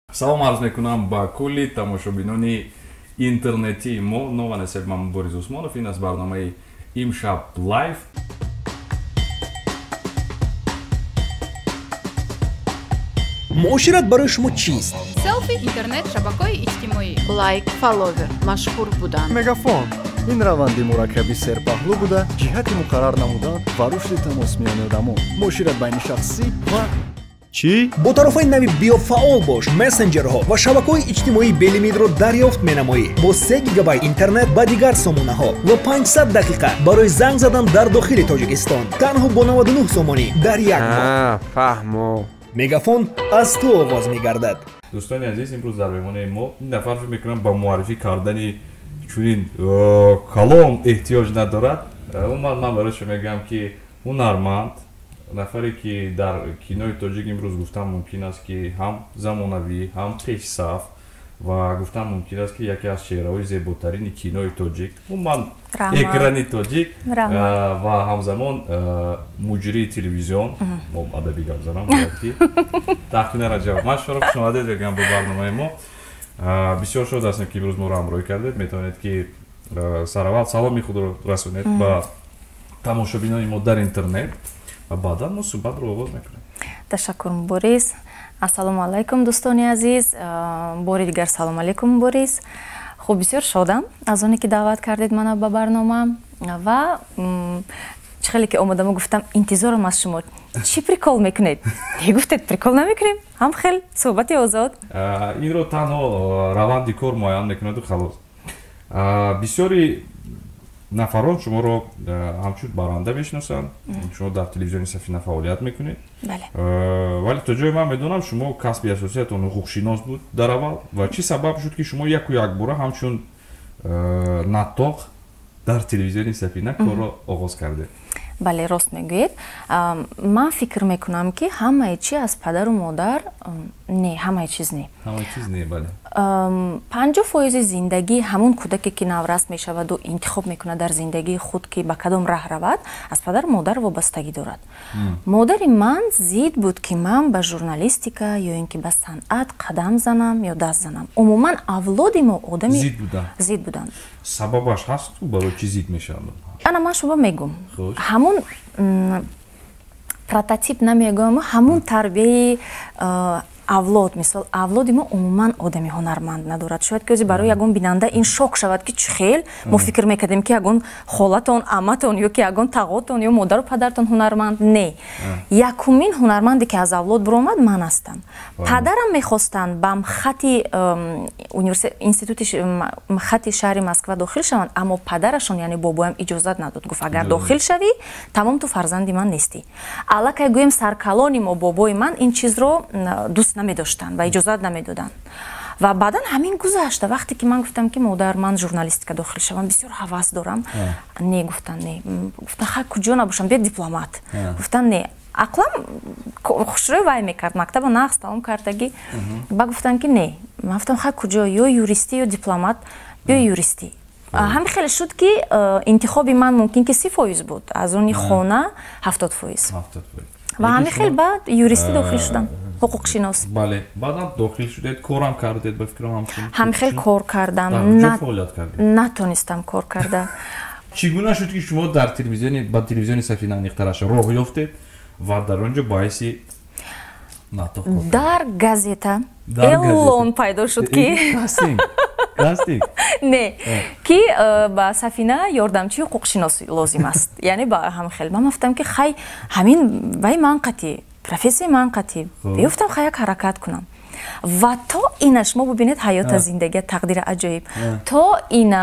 Салом арз мекунам ба кулли тамошобинони интернети мо. Нован ҳастед, ман Борис Усмонов. Ин аст барномаи имшаб лайв. муошират барои шумо чист? селфи, интернет, шабакаи иҷтимоӣ, лайк, фоловер, машҳур будан. мегафон ин раванди мураккаби серпаҳлу буда, ҷиҳати муқаррар намудан ва рушди тамос миёни одамон, муошират байни шахсӣ ва чӣ? бо тарофҳои нави биофаъол бош, мессенҷерҳо ва шабакаҳои иҷтимоии белимидро дарёфт менамоӣ. бо 3 гигабайт интернет ба дигар сомонаҳо ва 500 дақиқа барои занг задан дар дохили Тоҷикистон. Танҳо бо 99 сомонӣ дар як моҳ. фаҳмо. мегафон аз ту оғоз мегардад. дӯстони азиз, имрӯз дар меҳмонаи мо ин нафар фикр мекунам ба муаррифӣ кардани чунин калом эҳтиёҷ надорад. умуман ман барои шумо мегӯям ки ҳунарманд, нафаре ки дар кинои тоҷик имрӯз гуфтан мумкин аст ки ҳам замонавӣ, ҳам пешсаф ва гуфтан мумкин аст ки яке аз чеҳраҳои зеботарини кинои тоҷик, умуман экрани тоҷик ва ҳамзамон муҷрии телевизион, мо адабӣ гап занам ки тахмина раҷаб. ман шуморо хушомадед мегӯям ба барномаи мо. бисёр шод ҳастем ки имрӯз моро ҳамроҳӣ кардед. метавонед ки сараввал саломи худро расонед ба тамошобинони мо дар интернет ва баъдан мо суҳбатро оғоз мекунем. Ташаккур Борис. Ассалому алайкум дӯстони азиз. Бори дигар салом алайкум Борис. Хуб, бисёр шодам аз оне ки даъват кардед мана ба барнома ва чӣ хеле ки омадамо гуфтам интизорам аз шумо. Чӣ прикол мекунед? Гуфтед прикол намекунем? Ҳам хел суҳбати озод. Инро танҳо раванди кор муайян мекунаду халос. бисёри нафарон шуморо ҳамчун баранда мешиносанд. шумо дар телевизиони Сафина фаъолият мекунед. вале то ҷое ман медонам шумо касби асосиятон ҳуқуқшинос буд дар аввал ва чӣ сабаб шуд ки шумо яку якбора ҳамчун натоқ дар телевизиони Сафина корро оғоз кардед? бале, рост мегӯед. Ман фикр мекунам ки ҳамаи чи аз падару модар не, ҳамаи чиз не. ҳамаи чиз не, бале. 50% зиндагии ҳамон кӯдаке ки навраст мешаваду интихоб мекунад дар зиндагии худ ки ба кадом раҳ равад, аз падару модар вобастагӣ дорад. модари ман зид буд ки ман ба журналистика ё ин ки ба санъат қадам занам ё даст занам. умуман авлоди мо одами зид буданд. сабабаш ҳасту барои чӣ зид мешаванд? ана ман шумо мегӯм ҳамун прототип намегӯям, ҳамун тарбияи авлод, мисол авлоди мо умуман одами ҳунарманд надорад. шояд ки ӯзи барои ягон бинанда ин шок шавад ки чӣ хел мо фикр мекардем ки ягон холатон, аматон ё ки ягон тағотон ё модару падартон ҳунарманд не. якумин ҳунарманде ки аз авлод биромад ман ҳастам. падарам мехостанд ба хати институти хати шаҳри Москва дохил шаванд, аммо падарашон яъне бобоям иҷозат надод. гуфт агар дохил шавӣ тамом ту фарзанди ман нестӣ. аллакай гӯем саркалони мо бобои ман ин чизро дӯст намедоштанд ва иҷозат намедоданд. ва баъдан ҳамин гузашта. вақте ки ман гуфтам ки модар ман журналистика дохил шавам, бисёр ҳавас дорам. не, гуфтан не. гуфтан хай куҷо набошам, бе дипломат. гуфтан не. ақлам хушрӯи вай мекард, мактаба нағз тамом кардагӣ. ба гуфтан ки не. ман гуфтам хай куҷо, ё юристӣ ё дипломат, ё юристӣ. ҳамин хеле шуд ки интихоби ман мумкин ки 30% буд, аз они хона 70%. ва ҳамин хел баъд юристӣ дохил шудам, ҳуқуқшинос. бале, баъдан дохил шудед, корам кардед, ба фикрам ҳамчун? ҳамин хел кор кардам, ҷо фаъолият кардед? натонистам кор карда. чӣ гуна шуд ки шумо дар телевизиони ба телевизиони Сафина ниқтараша роҳ ёфтед ва дар он ҷо баъси натоқ дар газета эълон пайдо шуд ки кастинг не, ки ба Сафина ёрдамчии ҳуқуқшинос лозим аст. яъне ба ҳамин хел ман гуфтам ки хай ҳамин вай ман қатӣ, профессияи ман қатӣ. гуфтам хай як ҳаракат кунам. ва то ина шумо бубинед ҳаёта зиндагия тақдири аҷоиб. то ина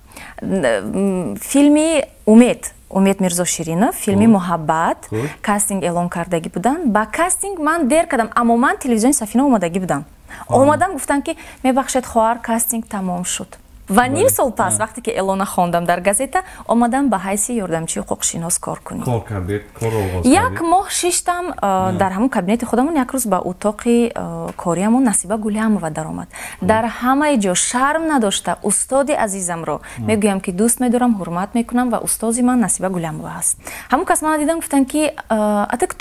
филми умед Мирзо Ширинов, филми муҳаббат кастинг эълон кардагӣ буданд. ба кастинг ман дер кардам, аммо ман телевизиони Сафина омадагӣ будам. омадам гуфтанд ки мебахшед хоҳар, кастинг тамом шуд. ва ним сол пас вақте ки эълона хондам дар газета, омадам ба ҳайси ёрдамчии ҳуқуқшинос кор кунем. кор кардед, корро оғоз кардед? як моҳ шиштам дар ҳамон кабинети худамон. як рӯз ба утоқи кориамон Насиба Гулямова даромад. дар ҳамаи ҷо шарм надошта устоди азизамро мегӯям ки дӯст медорам, ҳурмат мекунам ва устози ман Насиба Гулямова аст. ҳамон кас мана дидам гуфтанд ки ата кто?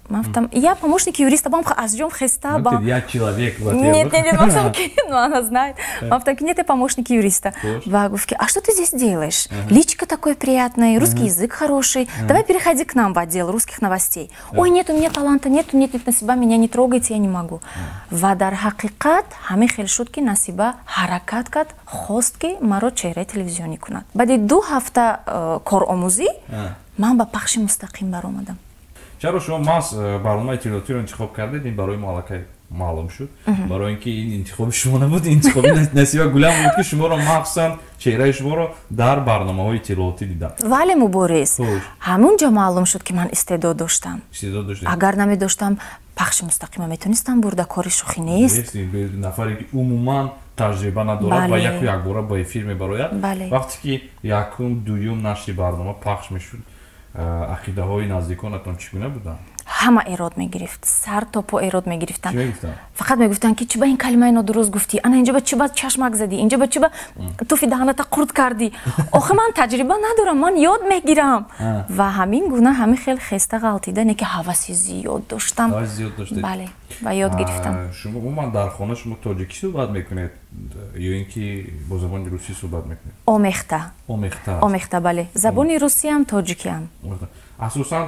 Ман гуфтам, я помощник юриста, бам аз ҷом хеста ба. Я человек. Нет, ман ки она знает. Ман гуфтам ки нет, я помощник юриста. Ва гуфт ки, а что ты здесь делаешь? Личико такое приятное, русский язык хороший. Давай переходи к нам в отдел русских новостей. Ой, нет у меня таланта, нет Насиба, меня не трогайте, я не могу. Ва дар ҳақиқат ҳамин хел шуд ки Насиба ҳаракат кард, хост ки маро чеҳраи телевизионӣ кунад. Баъди 2 ҳафта коромӯзӣ ман ба пахши мустақим баромадам. чаро шумо мас барномаи телевизиониро интихоб кардед? Ин барои малакай маълум шуд. Барои ин ки ин интихоби шумо набуд, интихоби Насиба Гулам буд ки шуморо махсусан чеҳраи шуморо дар барномаҳои телевизионӣ дидам. Вале Муборис, ҳамунҷо маълум шуд ки ман истеъдод доштам. Истеъдод доштед? Агар намедоштам, пахши мустақима метонистам бурда, кори шӯхӣ нест. Нафаре ки умуман таҷриба надорад ва як бора ба эфир мебарояд. Вақте ки якум, дуюм нашри барнома пахш мешуд, ақидаҳои наздиконатон чӣ гуна буданд? ҳама эрод мегирифт, сар то по эрод мегирифтанд. Чӣ мегуфтанд? Фақат мегуфтанд ки чӣ ба ин калимаи нодуруст гуфтӣ, ана инҷа ба чӣ ба чашмак задӣ, инҷа ба чӣ ба туфи даҳаната қурт кардӣ. Охир ман таҷриба надорам, ман ёд мегирам. Ва ҳамин гуна ҳамин хел хеста ғалтидане ки ҳаваси зиёд доштам. Ҳаваси зиёд доштед? Бале, ва ёд гирифтам. Шумо умуман дар хона шумо тоҷикӣ суҳбат мекунед ё ин ки бо забони русӣ суҳбат мекунед? Омехта. Омехта, бале. Забони русиам, тоҷикиам. асосан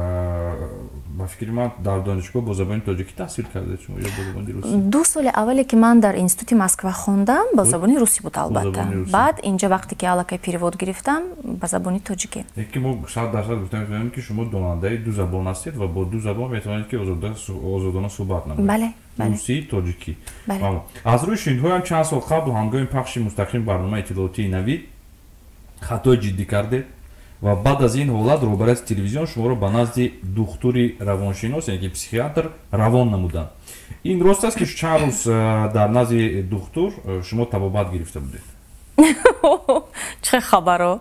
ба фикри ман дар донишгоҳ бо забони тоҷикӣ таҳсил кардед шумо ё бо забони русӣ? 2 соли аввале ки ман дар институти Москва хондам, ба забони русӣ буд албатта. Баъд инҷа вақте ки аллакай перевод гирифтам, ба забони тоҷикӣ. Ки мо 100% гуфта мешавем ки шумо донандаи 2 забон ҳастед ва бо 2 забон метавонед ки озодона суҳбат намоед. Бале. русӣ, тоҷикӣ. аз рӯи шинҳоям чанд сол қабл ҳангоми пахши мустақим барномаи иттилоотии навид хатои ҷиддӣ кардед ва баъд аз ин ҳолат роҳбари телевизион шуморо ба назди духтури равоншинос, яъне ки психиатр равон намуданд. Ин рост аст ки чанд рӯз дар назди духтур шумо табобат гирифта будед? чӣ хабаро?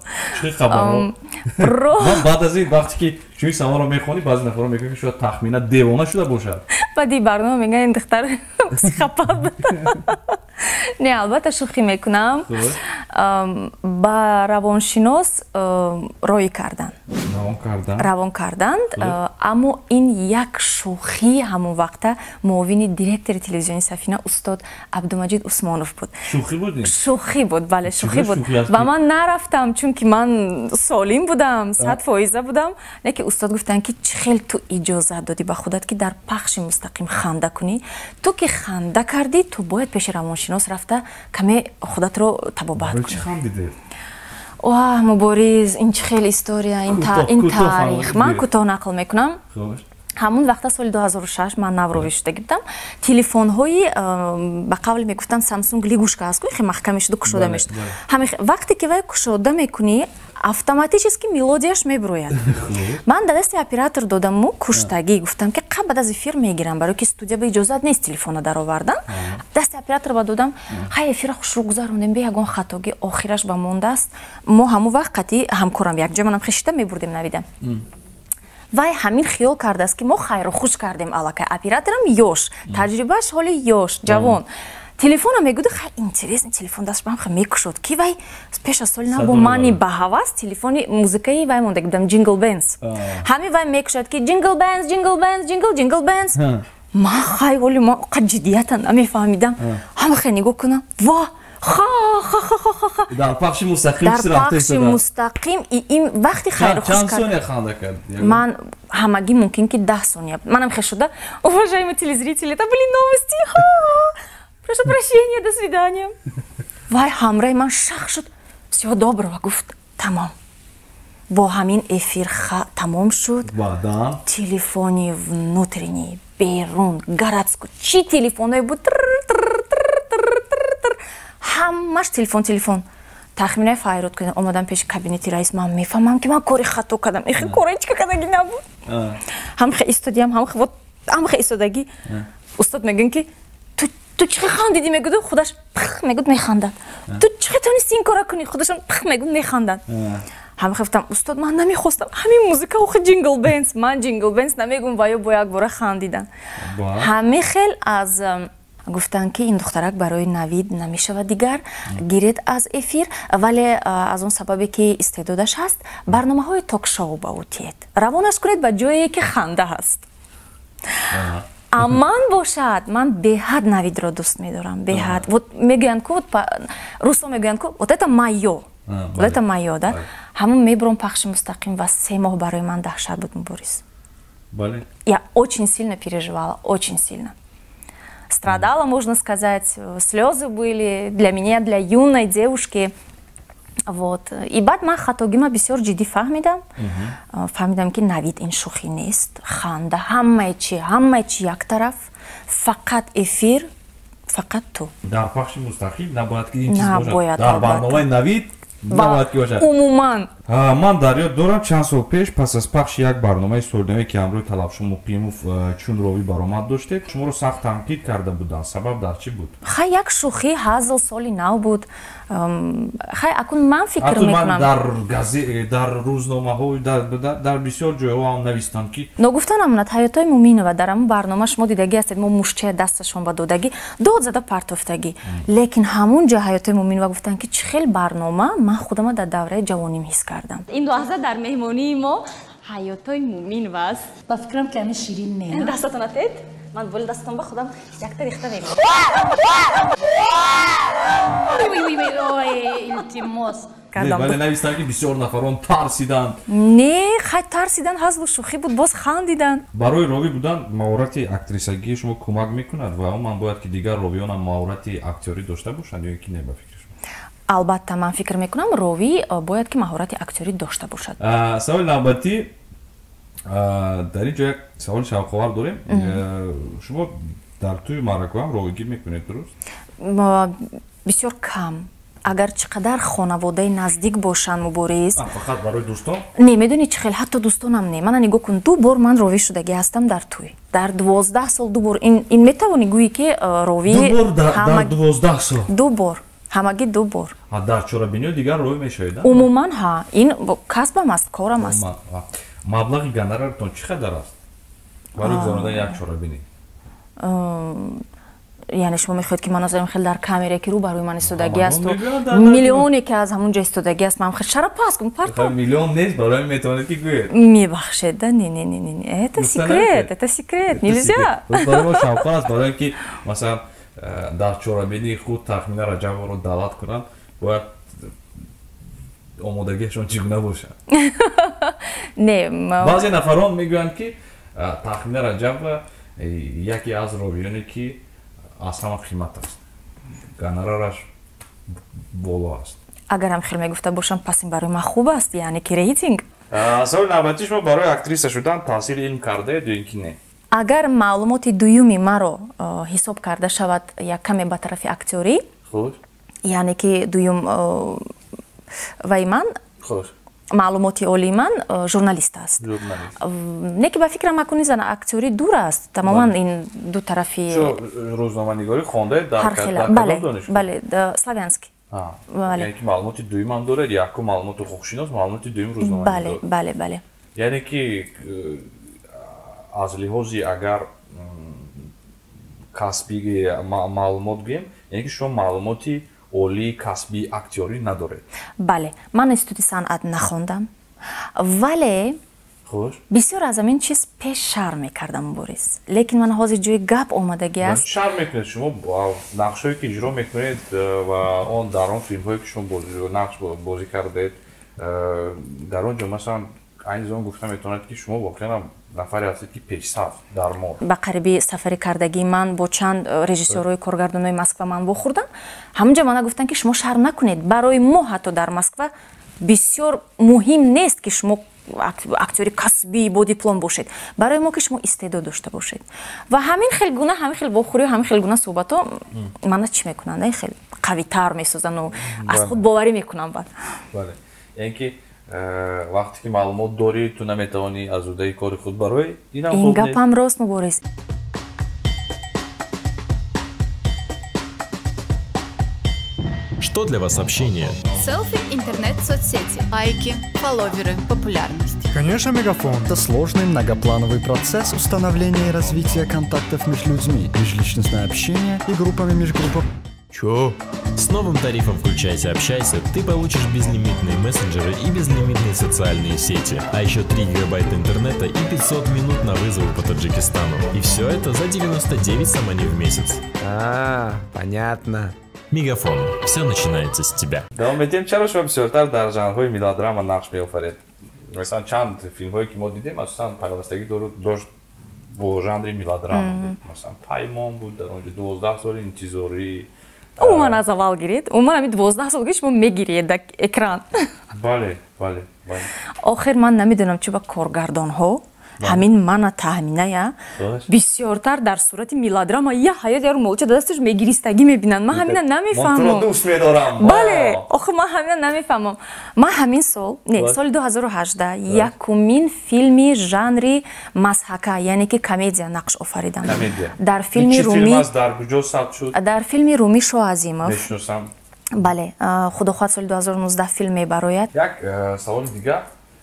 Ман баъд аз ин вақте ки шумо саволро мехонӣ, баъзе нафарон мегӯянд ки шояд тахмина девона шуда бошад. баъди барнома мегӯянд ин духтар психопат буд. Не, албатта шӯхӣ мекунам. Ба равоншинос роӣ карданд. Равон карданд, аммо ин як шӯхӣ ҳамон вақта муовини директори телевизиони Сафина устод Абдумаҷид Усмонов буд. Шӯхӣ буд? Шӯхӣ буд, бале, шӯхӣ буд. Ва ман нарафтам, чунки ман солим будам, 100% будам. Неки устод гуфтанд ки чӣ хел ту иҷозат додӣ ба худат ки дар пахши мустақим ханда кунӣ? Ту ки ханда кардӣ, ту бояд пеши равоншинос рафта каме худатро табобат кунӣ. Чӣ хандидед? Ваҳ, Мубориз, ин чӣ хел история, ин таърих. Ман кӯтоҳ нақл мекунам. ҳамун вақта соли 2006 ман навроҳӣ шудагӣ будам. Телефонҳои ба қавле мегуфтанд Samsung лигушка аст, ки маҳкам мешуд, кушода мешуд. Вақте ки вай кушода мекунӣ, автоматически мелодияш мебурояд. Ман дар дасти оператор додам му куштагӣ, гуфтам ки қабл аз эфир мегирам, барои ки студия ба иҷозат нест телефона даровардан. Дасти оператор ба додам, ҳай эфира хушрӯ гузарондем, бе ягон хатоги охираш ба мондааст. Мо ҳамун вақт қатъи ҳамкорам якҷо манам хешида мебурдем навида. вай ҳамин хиёл кардааст ки мо хайру хуш кардем аллакай. Операторам ёш, таҷрибааш ҳоли ёш, ҷавон. Телефонам мегӯяд хай интересный телефон дасташ ба ҳам мекушод ки вай пеш аз соли нав бо мани ба ҳавас телефони музикаи вай монда будам Jingle Bells. Ҳамин вай мекушод ки Jingle Bells, Jingle Bells, Jingle Bells. Ман хай ҳоли мо қад ҷиддията намефаҳмидам. ҳама хай нигоҳ кунам. Ва дар пахши мустақим ин вақти хайру хуш чанд сония ханда кард? Ман ҳамагӣ мумкин ки 10 сония. Манам хеш шуда, уважаемые телезрители, это были новости. Прошу прощения, до свидания. Вай ҳамраи ман шах шуд. Всего доброго, гуфт. Тамом. Бо ҳамин эфир тамом шуд. Телефони внутренний, берун, городской. Чи телефонои буд? ҳамаш телефон. Тахминаи файрод кардам, омадам пеши кабинети раис. Ман мефаҳмам ки ман кори хато кардам. Ихи кори чӣ кардагӣ набуд. ҳамхе истодиям, ҳамхе истодагӣ. Устод мегӯянд ки ту чӣ хандидӣ? Мегӯяд худаш пх мегӯяд механдад. Ту чӣ тонисти ин кора кунӣ? Худашон пх мегӯяд механдад. ҳамхе гуфтам устод ман намехостам. ҳамин музика охи Jingle Bells. Ман Jingle Bells намегӯям ва ё бо як бора хандидан. ҳамин хел аз гуфтанд ки ин духтарак барои навид намешавад дигар гиред аз эфир, вале аз он сабабе ки истеъдодаш ҳаст, барномаҳои ток-шоу ба ӯ тиед. Равонаш кунед ба ҷое ки ханда ҳаст. аман бошад, ман беҳад навидро дӯст медорам, беҳад. Вот мегӯянд ки руссо мегӯянд ки вот это моё. Вот это моё, да? Ҳамон мебурам пахши мустақим ва 3 моҳ барои ман даҳшат буд, Борис. Я очень сильно переживала, очень сильно. Страдала, можно сказать, слезы были для меня, для юной девушки. Вот. И баъд ман хатогима бисёр ҷиддӣ фаҳмидам. Фаҳмидам ки Навид ин шӯхӣ нест. Ханда, ҳамаи чи як тараф. Фақат эфир, фақат ту. Дар пахши мустақим набояд ки ин чиз бошад. Дар барномаи Навид набояд ки бошад. Умуман. Ман дар ёд дорам чанд сол пеш пас аз пахши як барномаи солнаме ки ҳамрӯи Талабшон Муқимов чун ровӣ баромад доштед, шуморо сахт танқид карда буданд. Сабаб дар чӣ буд? Хай як шӯхӣ ҳазл соли нав буд. Хай акун ман фикр мекунам. Дар газета, дар рӯзномаҳо, дар бисёр ҷойҳо ҳам навистанд ки ногуфта намунад Ҳаётой Муминова дар ҳамон барнома шумо дидагӣ ҳастед, мо мушчая дасташон ба додагӣ, дод зада партофтагӣ. Лекин ҳамон ҷо Ҳаётой Муминова гуфтанд ки чӣ хел барнома, ман худама дар давраи ҷавоним ҳис кардам. ин лаҳза дар меҳмонии мо Ҳаётой Муминова аст. ба фикрам ки ҳамин ширин не дастатон атед? ман боли дастатон ба худам якта рехта мегӯям. илтимос вале навистанд ки бисёр нафарон тарсиданд. Не, хай тарсидан, ҳазлу шӯхӣ буд, боз хандиданд. Барои ровӣ будан маҳорати актрисагии шумо кӯмак мекунад ва умуман бояд ки дигар ровиён ҳам маҳорати актёрӣ дошта бошанд ё ки не ба фикри шумо? Албатта ман фикр мекунам ровӣ бояд ки маҳорати актёрӣ дошта бошад. Саволи навбатӣ, дар ин ҷо як саволи шавқовар дорем. Шумо дар тӯи маъракаҳо ҳам ровигӣ мекунед, дуруст? Бисёр кам. Агар чӣ қадар хонаводаи наздик бошанд, Муборис. Фақат барои дӯстон? Не, медони чӣ хел, ҳатто дӯстонам не. Мана нигоҳ кун, 2 бор ман ровӣ шудагӣ ҳастам дар тӯй. Дар 12 сол 2 бор. Ин метавонӣ гӯӣ ки ровӣ 2 бор дар 12 сол? 2 бор. Ҳамагӣ 2 бор. Дар чорабиниҳо дигар ровӣ мешавед? Умуман ҳа, ин касбам аст, корам аст. Маблағи гонорартон чӣ қадар аст барои гузарондани як чорабинӣ? яъне шумо мехоҳед ки ман назарам хел дар камере ки рӯ барои ман истодагӣ асту миллионе ки аз ҳамон ҷо истодагӣ аст, ман хел шарапаст кун парто. Миллион нест, барои метавонед ки гӯед. Мебахшед, да, не. Это секрет, нельзя. Барои мо шавқон аст, барои ки масалан дар чорабинии худ Тахмина Раҷабовро даъват кунанд, бояд омодагиашон чӣ гуна бошад? Не, баъзе нафарон мегӯянд ки Тахмина Раҷабова яке аз ровиёне ки аз ҳама қимат аст. Гонорараш боло аст. Агарам хел мегуфта бошам, пас ин барои ман хуб аст, яъне ки рейтинг. Саволи навбатӣ, шумо барои актриса шудан таҳсили илм кардаед ё ин ки не? Агар маълумоти дуюми маро ҳисоб карда шавад як каме ба тарафи актёрӣ, яъне ки дуюм ваи ман, маълумоти олии ман журналист аст. Не ки ба фикрам акуни зана актёрӣ дур аст, тамоман ин ду тарафи рӯзноманигорӣ хондаед дар кадом донишгоҳ? Бале, Славянский. Яъне ки маълумоти дуюм ҳам доред, якум маълумоти ҳуқуқшинос, маълумоти дуюм рӯзноманигор. Бале. Яъне ки аз лиҳози агар касби маълумот гӯем, яъне ки шумо маълумоти олии касби актёрӣ надоред? Бале, ман институти санъат нахондам, вале бисёр аз ҳамин чиз пеш шарм мекардам, Борис. Лекин ман ҳозир ҷои гап омадагӣ аст. Шарм мекунед шумо нақшҳое ки иҷро мекунед ва он дар он филмҳое ки шумо нақш бозӣ кардаед, дар он ҷо масалан айни зон гуфта метавонад ки шумо воқеан нафаре ҳастед ки пешсаф дар мо. Ба қариби сафари кардагӣ ман бо чанд режиссёрҳои коргардонои Москва ман вохӯрдам. Ҳамонҷо мана гуфтанд ки шумо шарм накунед. Барои мо ҳатто дар Москва бисёр муҳим нест ки шумо актёри касбӣ бо диплом бошед. Барои мо ки шумо истеъдод дошта бошед. Ва ҳамин хел гуна, ҳамин хел вохӯриҳо, ҳамин хел гуна суҳбатҳо мана чӣ мекунанд? Хел қавитар месозанд, аз худ боварӣ мекунам баъд. Бале. Яъне ки вақте ки маълумот дорӣ, ту наметавонӣ азудаи кори худ барои ин гапам рост, Муборис. Что для вас общение? Селфи, интернет, соцсети. Лайки, фолловеры, популярность. Конечно, Мегафон. Это сложный многоплановый процесс установления и развития контактов между людьми, межличностное общение и группами межгруппов. Чё? С новым тарифом «Включайся, общайся» ты получишь безлимитные мессенджеры и безлимитные социальные сети, а еще 3 гигабайта интернета и 500 минут на вызовы по Таджикистану. И все это за 99 самани в месяц. Понятно. Мегафон. Все начинается с тебя. Давам этим чаро шумо бисёртар дар жанрҳои мелодрама нақш меофаред. Масалан чанд филмҳое ки мо дидем асосан пайвастагӣ дошт бо жанри мелодрама. Масалан Паймон буд, дар онҷо 12 соли интизорӣ. Умуман аз аввал гиред. Умуман ҳамин 12 солгӣ шумо мегиред дар экран. Бале. Охир ман намедонам чӣ ба коргардонҳо ҳамин мана таъминая бисёртар дар сурати мелодрама я ҳаёт яро молча дасташ мегиристагӣ мебинанд. Ман ҳамина намефаҳмам. Бале, охир ман ҳамина намефаҳмам. Ман ҳамин сол, соли 2018 якумин филми жанри мазҳака, яъне ки комедия нақш офаридам. Дар филми Руми, дар филми Руми Шоазимов. Мешиносам. Бале, худохоҳад соли 2019 филм мебарояд. Як саволи дигар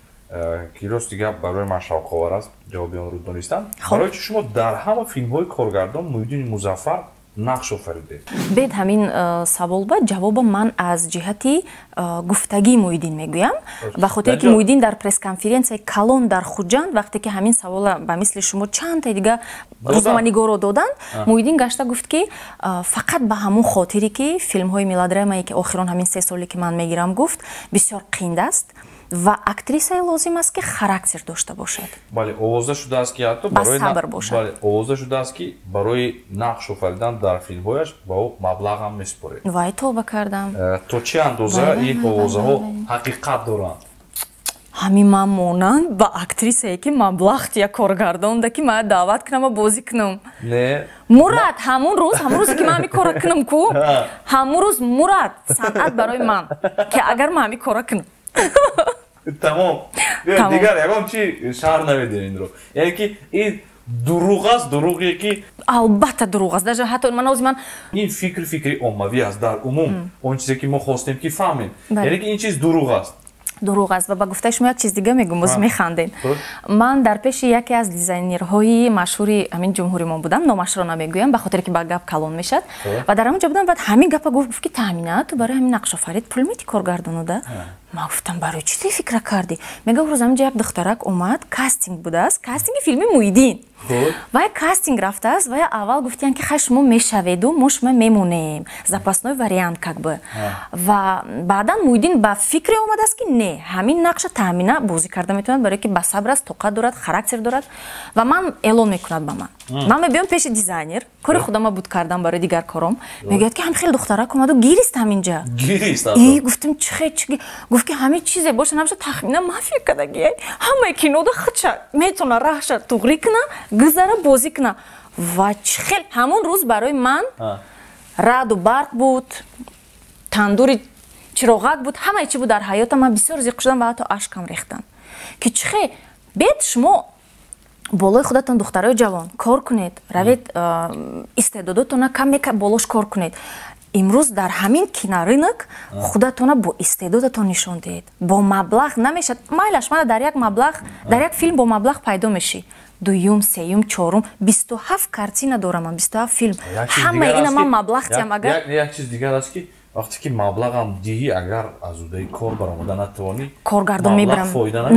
ки рост дигар барои ман шавқовар аст, ҷавоби онро донистам. Барои чӣ шумо дар ҳама филмҳои коргардон Муҳиддини Музаффар нақш офаридед? Бед ҳамин савол ба ҷавоба ман аз ҷиҳати гуфтагии Муҳиддин мегӯям. Ба хотире ки Муҳиддин дар пресс-конференсияи калон дар Хуҷанд вақте ки ҳамин савола ба мисли шумо чандта дига рӯзноманигорро доданд, Муҳиддин гашта гуфт ки фақат ба ҳамун хотире ки филмҳои мелодрамае ки охирон ҳамин 3 соле ки ман мегирам гуфт бисёр қинд аст ва актрисае лозим аст ки характер дошта бошад. Бале, овоза шудааст ки ҳатто барои сабр бошад. Бале, овоза шудааст ки барои нақш офаридан дар филмҳояш ба ӯ маблағам месупоред. Вай товба кардам. То чӣ андоза ин овозаҳо ҳақиқат доранд? Ҳамин ман монанд ба актрисае ки маблағ тия коргардонда ки ман даъват кунам ва бозӣ кунам. Не. Мурад, ҳамун рӯз ки ман ҳамин кора кунам ку, ҳамун рӯз Мурад санъат барои ман ки агар ман ҳамин кора кунам. Тамом. Дигар ягон чӣ шаҳр намедем инро. Яъне ки ин дурӯғ аст, дурӯғе ки албатта дурӯғ аст. Даже ҳатто ман ин фикри оммавӣ аст дар умум. Он чизе ки мо хостем ки фаҳмем. Яъне ки ин чиз дурӯғ аст. Дурӯғ аст ва ба гуфтаи шумо як чиз дига мегӯм, боз механдем. Ман дар пеши яке аз дизайнерҳои машҳури ҳамин ҷумҳуримон будам, номашро намегӯям ба хотире ки ба гап калон мешад. Ва дар ҳамин ҷо будам, баъд ҳамин гапа гуфт ки таъмина ту барои ҳамин нақшофарид пул медиҳӣ коргардонуда? Ман гуфтам барои чӣ ту фикра кардӣ? Мегӯяд рӯз ҳамин ҷо як духтарак омад, кастинг будааст, кастинги филми Муҳиддин. Вай кастинг рафтааст, вай аввал гуфтиянд ки хай шумо мешаведу, мо шумо мемонем. Запасной вариант как бы. Ва баъдан Муҳиддин ба фикре омадааст ки не, ҳамин нақша таъмина бозӣ карда метавонад, барое ки ба сабр аст, тоқат дорад, характер дорад ва ман эълон мекунад ба ман. Ман мебиём пеши дизайнер, кори худама буд кардам барои дигар кором. Мегӯяд ки ҳамин хеле духтарак омаду гирист ҳаминҷа. Гирист? Гуфтам чӣ? Гуфт ки ҳамин чизе боша, набоша тахмина ман фикр кардагӣ. Ҳамаи кинода худша метавона раҳша туғрӣ куна, гузара бозӣ куна. Ва чӣ хел ҳамон рӯз барои ман раъду барқ буд, тандури чироғак буд, ҳамаи чӣ буд дар ҳаётам. Ман бисёр зиқ шудам ва ҳатто ашкам рехтанд. Ки чӣ хел бед шумо болои худатон духтарои ҷавон кор кунед, равед истеъдодотона камека болош кор кунед. имрӯз дар ҳамин кинорынок худатона бо истеъдодатон нишон диҳед. Бо маблағ намешад. Майлаш мана дар як маблағ, дар як филм бо маблағ пайдо мешӣ. Дуюм, сеюм, чорум, 27 картина дорам, 27 филм. Ҳамаи ина ман маблағ диҳам агар як чиз дигар аст ки вақте ки маблағам диҳӣ, агар аз удаи кор баромада натавонӣ, коргардон мебарам.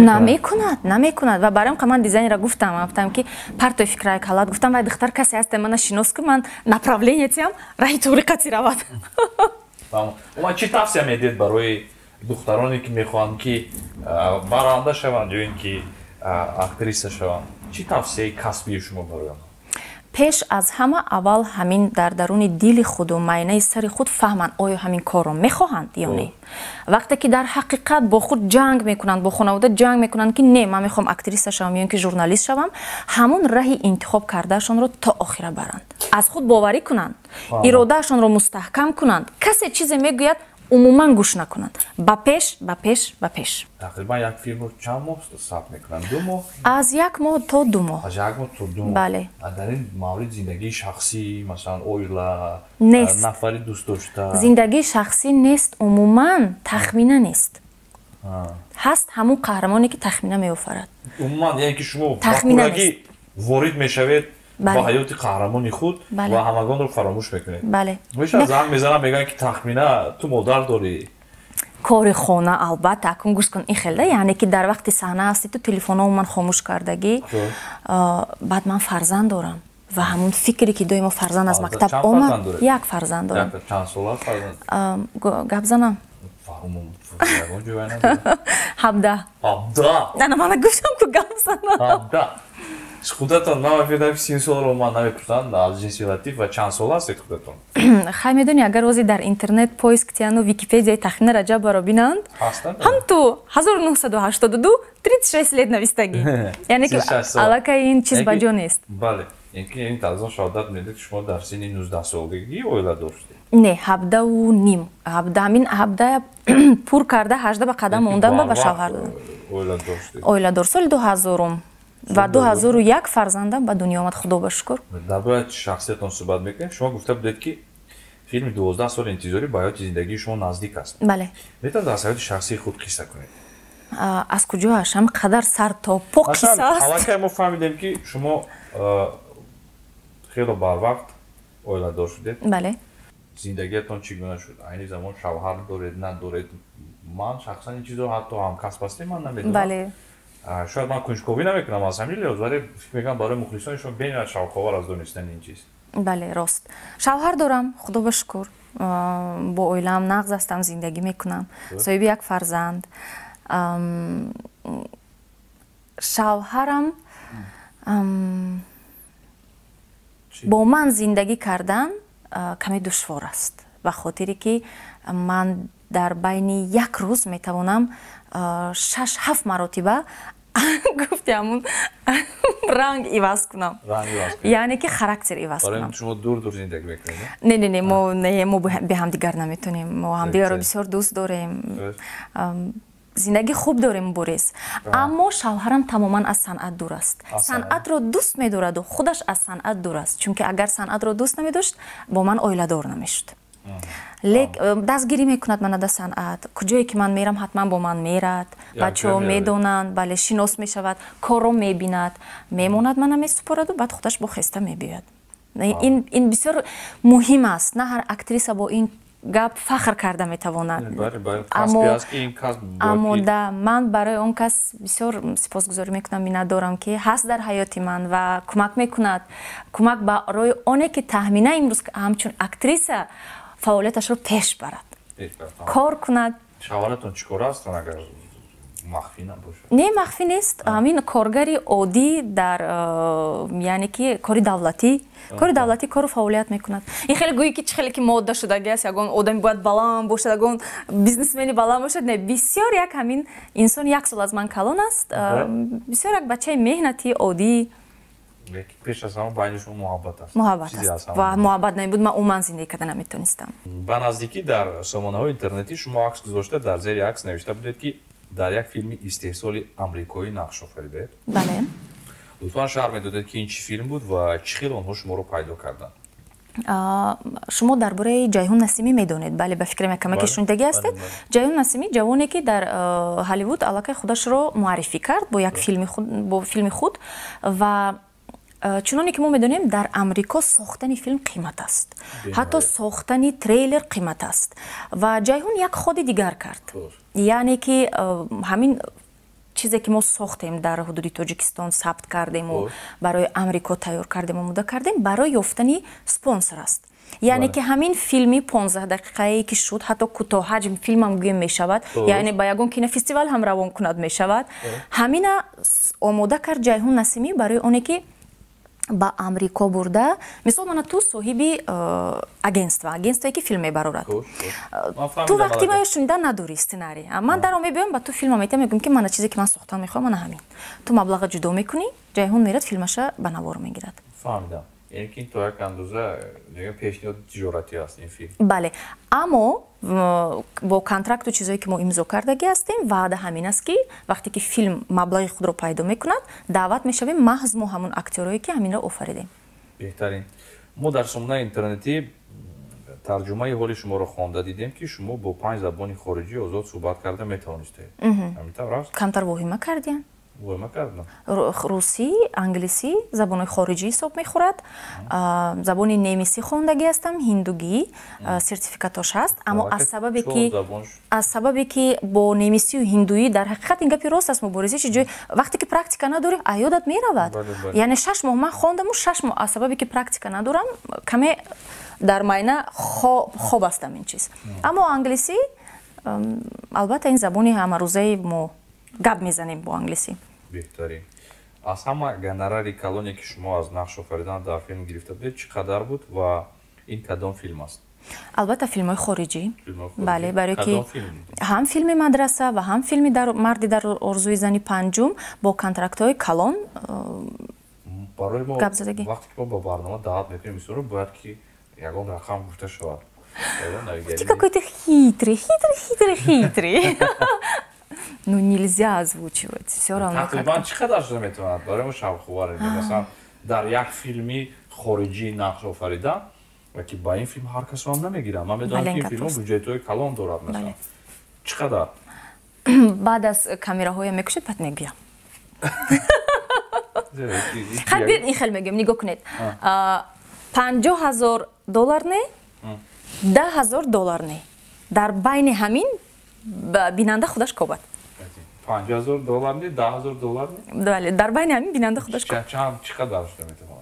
Намекунад. Ва барои ман дизайнера гуфтам ки партои фикраи калад гуфтам вай духтар касе аст мана шинос ки ман направление тиям раҳи туғри қати равад. Уман чӣ тавсия медиҳед барои духтароне ки мехоҳанд ки баранда шаванд ё ин ки актриса шаванд? Чӣ тавсияи касбии шумо барои онҳо? пеш аз ҳама аввал ҳамин дар даруни дили худу майнаи сари худ фаҳманд оё ҳамин корро мехоҳанд ё не. вақте ки дар ҳақиқат бо худ ҷанг мекунанд, бо хонавода ҷанг мекунанд ки не ман мехоҳам актриса шавам ё ин ки журналист шавам, ҳамон раҳи интихоб кардаашонро то охира баранд. Аз худ боварӣ кунанд, иродаашонро мустаҳкам кунанд. Касе чизе мегӯяд умуман гӯш накунанд. Ба пеш. Тақрибан як филмро чанд моҳ сабт мекунанд? 2 моҳ? Аз 1 моҳ то 2 моҳ. Аз 1 моҳ то 2 моҳ. Бале. Дар ин маврид зиндагии шахсӣ, масалан оила, нест. нафари дӯст дошта. Зиндагии шахсӣ нест, умуман тахмина нест. ҳаст ҳамун қаҳрамоне ки тахмина меофарад. Умуман яъне ки шумо ба пуррагӣ ворид мешавед با حیات قهرمان خود و همگان رو فراموش میکنید. بله. میشه زنگ میزنم میگن که تخمینه تو مادر داری. کار خانه البته اکن گوش کن این خیلی یعنی که در وقت صحنه هستی تو تلفنم من خاموش کردگی بعد من فرزند دارم و همون فکری که دویم فرزند از مکتب اومد یک فرزند دارم. چند سال فرزند؟ گپ زنم. 17. نه من گفتم که گپ زنم. خودتون من فکر 30 سال رو من نمی‌پرسیدم از جنسیتی و چند سال است خودتون. خیلی میدونی اگر روزی در اینترنت پویسک تیانو ویکی‌پدیا تخمین رجب برو بینند هم تو 1982 36 лет навистаги. یعنی که علاقه این چیز بجا نیست. بله. اینکه این تازه شهادت میده که شما در سن 19 سالگی اویلا داشتید. نه 17 و نیم 17 همین 17 پر کرده 18 به قدم موندم و شوهر دادم. اویلا داشت سال 2000 و 2001 فرزندم به دنیا آمد خدا به شکر. در باید شخصیتون صحبت میکنیم. شما گفته بودید که فیلم 12 سال انتظاری با حیات زندگی شما نزدیک است. بله. میتونید در حیات شخصی خود قصه کنید. از کجا هاشم قدر سر تا پا قصه است. حالا که ما فهمیدیم که شما خیلی بر وقت اویلا دار شدید. بله. زندگیتون چگونه شد؟ این زمان شوهر دارید ندارید؟ من شخصا این چیزو حتی هم کسب هستم من نمیدونم. بله. شاید من کنجکاوی نمیکنم از همین لحاظ ولی فکر میکنم برای مخلصانشون بین شوخ‌آور از دونستن این چیز. بله راست. شوهر دارم خدا به شکر. با اویلام نغز هستم زندگی میکنم. صاحب یک فرزند. شوهرم با من زندگی کردن کمی دشوار است و خاطری که من در بین یک روز میتوانم 6-7 مرتبه گفتم رنگ عوض کنم. یعنی که خاراکتر عوض کنم. برای شما دور زندگی میکنید؟ نه ما به هم دیگر نمیتونیم. ما هم دیگر رو بسیار دوست داریم. زندگی خوب داریم بوریس. اما شوهرم تماما از صنعت دور است. صنعت رو دوست می‌دارد و خودش از صنعت دور است. چون که اگر صنعت رو دوست نمی‌داشت با من اویلا دار نمیشد. دستگیری میکند من در صنعت. کجایی که من میرم حتما با من میرد. بچه‌ها میدونن، بله شناس میشود، کارو میبیند، میموند من میسپارد و بعد خودش با خسته میبیاد. این بسیار مهم است. نه هر اکتریسا با این گپ فخر کرده میتواند. اما من برای اون کس بسیار سپاسگزاری میکنم می‌نت دارم که هست در حیات من و کمک میکند. کمک برای اونه که تخمینه امروز همچون اکتریسا فعالیتش رو پیش برد. کار کند. شوهرتون چیکار است اگر مخفی نباشه؟ نه مخفی نیست. همین کارگری عادی در یعنی که کاری دولتی کار فعالیت میکند. این خیلی گویی که خیلی که ماده شده است. یگان آدمی باید بالام باشد، یگان بیزنسمنی بالام باشد. نه بسیار یک همین انسان یک سال از من کلان است. بسیار یک بچه مهنتی عادی. پیش از همه بینشون محبت است. محبت است و محبت نبود من من زندگی کردن نمیتونستم. به نزدیکی در سامانه‌های اینترنتی شما عکس گذاشته، در زیر عکس نوشته بودید که در یک فیلم استحصال آمریکایی نقش آفریده. بله. لطفاً شرح میدادید که این چی فیلم بود و چه خیلی آنها شما رو پیدا کردن؟ شما درباره جیهون نسیمی میدونید؟ بله به فکر میکنم که شنیدگی هستید. جیهون نسیمی جوانی که در هالیوود علاقه خودش رو معرفی کرد با یک فیلم خود و چنانه که ما میدونیم در امریکا ساختن فیلم قیمت است. حتی ساختن تریلر قیمت است و جیهون یک خود دیگر کرد. یعنی که همین چیزی که ما ساختیم در حدود تاجیکستان ثبت کردیم و برای امریکا تیار کردیم و مده کردیم برای یافتن اسپانسر است. یعنی که همین فیلمی 15 دقیقه‌ای که شد حتی کوتاه حجم فیلم هم گویم می شود، یعنی با یگان کینو فستیوال هم روان کند می شود. همین آماده کرد جیهون نسیمی برای اونی که با امریکا برده. مثلا من تو صاحبی اگنستوی که فیلم میبرورد. تو وقتی ما شنیدن نداری سناری. من در اون بیام با تو فیلم میگم که من چیزی که من ساختم میخوام من همین. تو مبلغ جدا میکنی، جیهون میرد فیلمش به نوار میگیرد. فهمیدم. یعنی که این تو یک اندازه دیگه پیشنهاد تجارتی است این فیلم. بله. اما با کانترکت و چیزایی که ما امضا کردگی هستیم وعده همین است که وقتی که فیلم مبلغ خود رو پیدا میکند دعوت میشویم محض ما همون اکتورایی که همین رو آفریدیم. بهترین. ما در سامانه اینترنتی ترجمه حال شما رو خوانده دیدیم که شما با 5 زبان خارجی آزاد صحبت کرده میتونستید. همینطور است؟ کمتر وحیمه کردین؟ русӣ, англисӣ, забонҳои хориҷӣ ҳисоб мехӯрад. Забони немисӣ хондагӣ ҳастам, ҳиндугӣ, сертификатош ҳаст. Аммо аз сабабе ки бо немисию ҳиндуӣ дар ҳақиқат ин гапи рост аст мубориза чӣ ҷой вақте ки практика надорӣ аёдат меравад. Яъне 6 моҳ ман хондаму 6 моҳ аз сабабе ки практика надорам каме дар майна хоб ҳастам ин чиз. Аммо англисӣ албатта ин забони ҳамарӯзаи мо гап мезанем бо англисӣ. Беҳтарин. Аз ҳама гонорари калоне ки шумо аз нақш офаридан дар филм гирифта будед чӣ қадар буд ва ин кадом филм аст? Албатта филмҳои хориҷӣ. Бале, барое ки ҳам филми мадраса ва ҳам филми марди дар орзуи зани панҷум бо контрактҳои калон гап задагӣ. Вақте ки мо ба барнома даъват мекунем мисолро бояд ки ягон рақам гуфта шавад. Ты какой-то хитрый. Ну нельзя озвучивать. Всё равно. Тақрибан чӣ қадар шуда метавонад? Барои мо шавқовар масалан дар як филми хориҷӣ нақш офаридан ва ки ба ин филм ҳар касро ҳам намегирам. Ман медонам ки ин филмҳо бюҷетҳои калон дорад масалан. Чӣ қадар? Баъд аз камераҳоям мекушед баъд мегӯям. Хабир ин хел мегӯям, нигоҳ кунед. $50,000 не? $10,000 не? Дар байни ҳамин бинанда худаш кобад. $50,000 не? $10,000 не? Бале, дар байни ҳамин бинанда худаш кобад. Чӣ қадар шуда метавонад?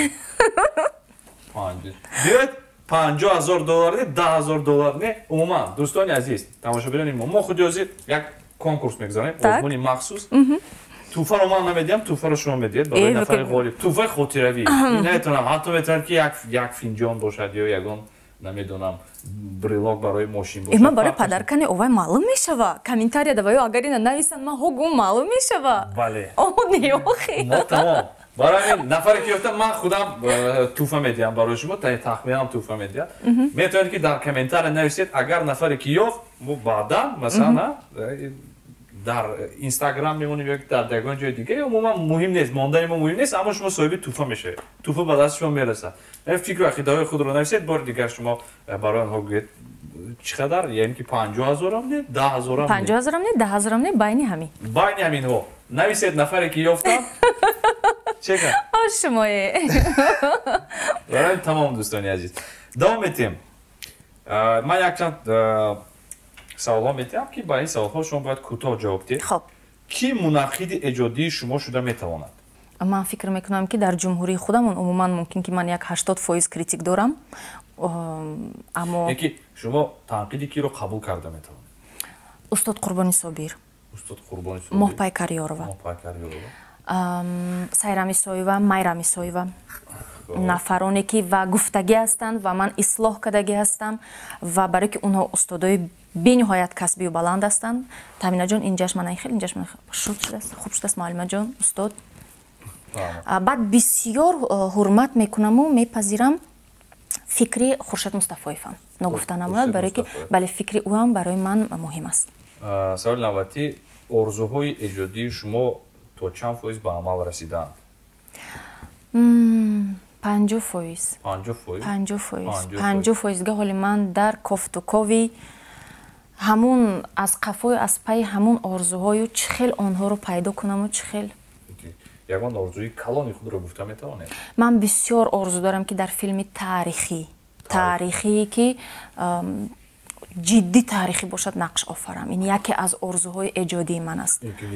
Биёед $50,000 не? $10,000 не? Умуман, дӯстони азиз, тамошобинони мо худи ҳозир як конкурс мегузаронем, озмуни махсус. Туҳфаро ман намедиҳам, туҳфаро шумо медиҳед барои нафари ғолиб. Туҳфаи хотиравӣ. Наметавонам, ҳатто метавонад ки як финҷон бошад ё ягон намедонам брелок барои мошин бошад. Ман барои падаркани овай маълум мешава. Комментария даваё агар ина нависанд ман ҳогум маълум мешава. Бале. Не охи. Мо тамом. Барои ҳамин нафаре ки ёфтам ман худам туҳфа медиҳам барои шумо, тахминам туҳфа медиҳад. Метавонед ки дар комментария нависед агар нафаре ки ёфт баъдан масалан дар Инстаграм мемонем ё дар ягон ҷои дига умуман муҳим нест, мондани мо муҳим нест, аммо шумо соҳиби туҳфа мешавед. Туҳфа ба даст шумо мерасад. Фикру ақидаҳои худро нависед, бори дигар шумо барои онҳо гӯед чӣ қадар? Яъне ки $50,000 не? $10,000 не? $50,000 не? $10,000 не? Байни ҳамин. Байни ҳаминҳо. Нависед нафаре ки ёфтам. Чӣ кар? Шумое. Барои тамом дӯстони азиз. Давом метем. Ман якчанд саволҳо метиҳам ки ба ин саволҳо шумо бояд кӯтоҳ ҷавоб диҳед. Хоб. Ки мунаққиди эҷодии шумо шуда метавонад? Ман фикр мекунам ки дар ҷумҳурии худамон умуман мумкин ки ман як 80% критик дорам. Аммо яки шумо танқиди киро қабул карда метавонед? Устод Қурбони Собир. Устод Қурбони Собир. Моҳпай Кариёрова. Сайрам Исоева, Майрам Исоева. нафароне ки ва гуфтагӣ ҳастанд ва ман ислоҳ кардагӣ ҳастам ва барое ки онҳо устодои бениҳоят касбию баланд ҳастанд. Таминаҷон ин ҷашмана хеле ин ҷашмана шуд шудааст, хуб шудааст муаллимаҷон, устод. Баъд бисёр ҳурмат мекунаму мепазирам фикри Хуршед Мустафоевам. Ногуфта намонад, барое ки бале фикри ӯам барои ман муҳим аст. Саволи навбатӣ, орзуҳои эҷодии шумо то чанд фоиз ба амал расидаанд? 50%. 50%. Ҳоли ман дар кофтукови ҳамун аз қафои аз пайи ҳамун орзуҳою чӣ хел онҳоро пайдо кунаму чӣ хел. Ягон орзуи калони худро гуфта метавонед? Ман бисёр орзу дорам ки дар филми таърихӣ ки ҷиддӣ таърихӣ бошад нақш офарам. Ин яке аз орзуҳои эҷодии ман аст.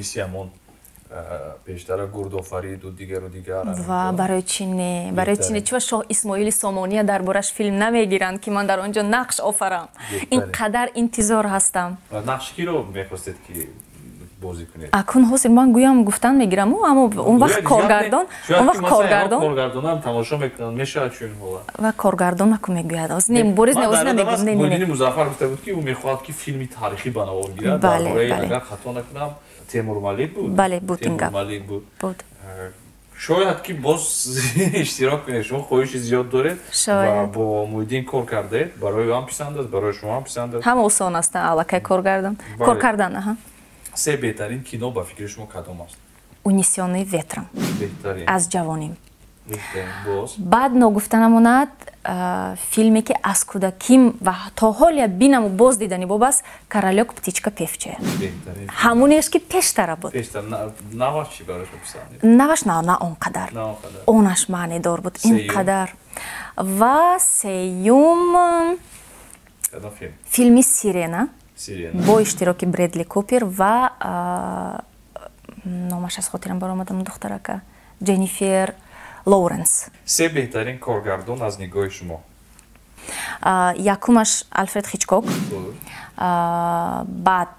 Бештара гурдофариду дигару дигар. Ва барои чӣ не? Барои чӣ не? Чува Шоҳ Исмоили Сомония дар бораш филм намегиранд ки ман дар он ҷо нақш офарам. Ин қадар интизор ҳастам. Нақши киро мехостед ки бозӣ кунед? Акун ҳозир ман гӯям гуфтан мегирам, аммо он вақт коргардон коргардонам тамошо мекунад мешавад чун ҳола. Ва коргардон акун мегӯяд. Аз не бориз не намегӯям. Муҳиддини Музаффар гуфта буд ки ӯ мехоҳад ки филми таърихӣ ба навор гирад. Бораи агар хато накунам Темур Малик буд. Бале, буд ин гап. Буд. Шояд ки боз иштирок кунед, шумо хоҳиши зиёд доред ва бо Муҳиддин кор кардаед, барои ӯ ҳам писанд аст, барои шумо ҳам писанд аст. Ҳама осон аст аллакай кор кардан, аҳа. Се беҳтарин кино ба фикри шумо кадом аст? Унесённый ветром. Беҳтарин. Аз ҷавоним. баъд ногуфта намонад филме ки аз кӯдаким ва то ҳоле бинаму боз дидани боб аст «Королек, птичка певчая». ҳамонест ки пештара буд. Наваш на он қадар. Онаш маънедор буд ин қадар. ва сеюм филми «Сирена» бо иштироки Брэдли Купер ва номаш аз хотирам баромадам духтарака Дженнифер Лоуренс. се беҳтарин коргардон аз нигоҳи шумо? Якумаш Альфред Хичкок, баъд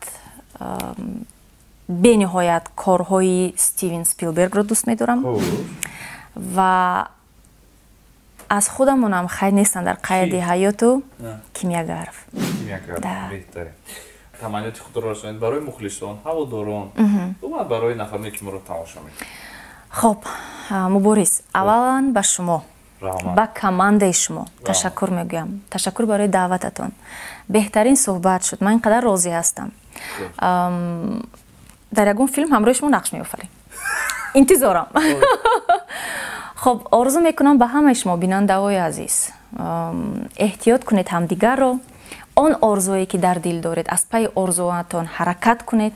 бениҳоят корҳои Стивен Спилбергро дӯст медорам ва аз худамонам хайр нестан дар қайди ҳаёту Кимиягаров. беҳтарин. таманниёти худро расонед барои мухлисон, ҳаводорон ва барои нафарне ки моро тамошо мекунанд. хоб, муборис, аввалан ба шумо, ба командаи шумо ташаккур мегӯям. Ташаккур барои даъвататон. беҳтарин суҳбат шуд. Ман ин қадар розӣ ҳастам. дар ягон филм ҳамроҳи шумо нақш меофарем. интизорам. хоб, орзу мекунам ба ҳамаи шумо бинандаҳои азиз, эҳтиёт кунед ҳамдигарро. он орзуе ки дар дил доред, аз пайи орзуатон ҳаракат кунед,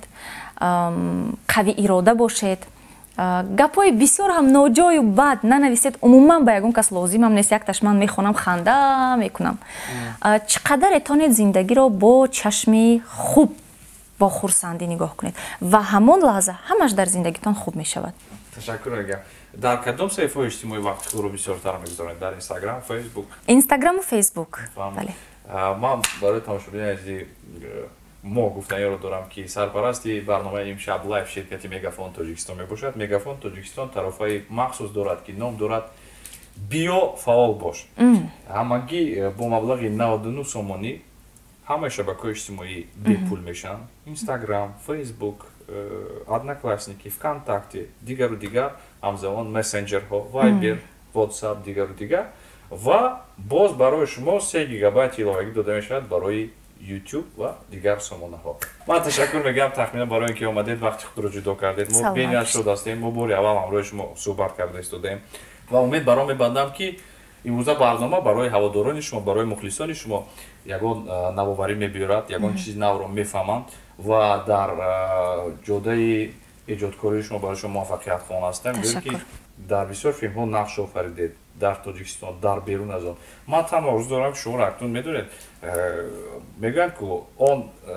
қавӣ ирода бошед. гапҳои бисёр ҳам ноҷою бад нанависед. умуман ба ягон кас лозимам нест. якташ ман мехонам, ханда мекунам. чӣ қадар метавонед зиндагиро бо чашми хуб, бо хурсандӣ нигоҳ кунед ва ҳамон лаҳза ҳамаш дар зиндагитон хуб мешавад. ташаккур мегӯям. дар кадом саҳифаҳои иҷтимоӣ вақти худро бисёртар мегузоред? дар Инстаграм, Фейсбук? Инстаграму Фейсбук. бале. ман барои тамошобинии азизи мо гуфтаниро дорам ки сарпарасти барномаи имшаб лайв ширкати Мегафон Тоҷикистон мебошад. Мегафон Тоҷикистон тарофаи махсус дорад ки ном дорад био фаъол бош. ҳамагӣ бо маблағи 99 сомонӣ ҳамаи шабакаҳои иҷтимоӣ бепул мешаванд. Инстаграм, Фейсбук, Одноклассники, ВКонтакте, дигару дигар, ҳамзамон мессенҷерҳо, Вайбер, WhatsApp, дигару дигар. ва боз барои шумо 3 гигабайт иловагӣ дода мешавад барои YouTube ва дигар сомонаҳо. Ман ташаккур мегӯям тахминан барои ин ки омадед, вақти худро ҷудо кардед. мо беният шуд ҳастем. мо бори аввал ҳамроҳи шумо суҳбат карда истодаем ва умед баро мебандам ки имрӯза барнома барои ҳаводорони шумо, барои мухлисони шумо ягон навоварӣ мебиёрад, ягон чизи навро мефаҳманд ва дар ҷодаи эҷодкории шумо барои шумо муваффақиятхон ҳастем. ки дар бисёр филмҳо нақш офаридед дар Тоҷикистон, дар берун аз он. ман танҳо орзу дорам ки шумо акнун медонед, мегӯянд ки он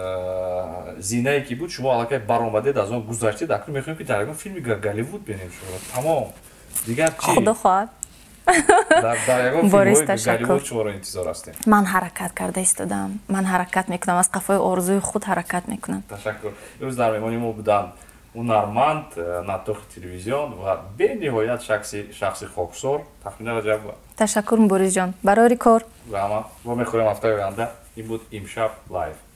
зинае ки буд, шумо аллакай баромадед, аз он гузаштед. акнун мехоҳем ки дар ягон филми Голливуд бинем шумо. тамом. дигар чӣ? худо хоҳад. дар ягон филмҳои Голливуд шуморо интизор ҳастем. ман ҳаракат карда истодам. ман ҳаракат мекунам. аз қафои орзуи худ ҳаракат мекунам. ташаккур. имрӯз дар меҳмони мо буданд ҳунарманд, натоқи телевизион ва бениҳоят шахси хоксор Тахмина Раҷабова. ташаккур муборизҷон. барори кор. ва мехӯрем ҳафтаи оянда. ин буд имшаб лайв.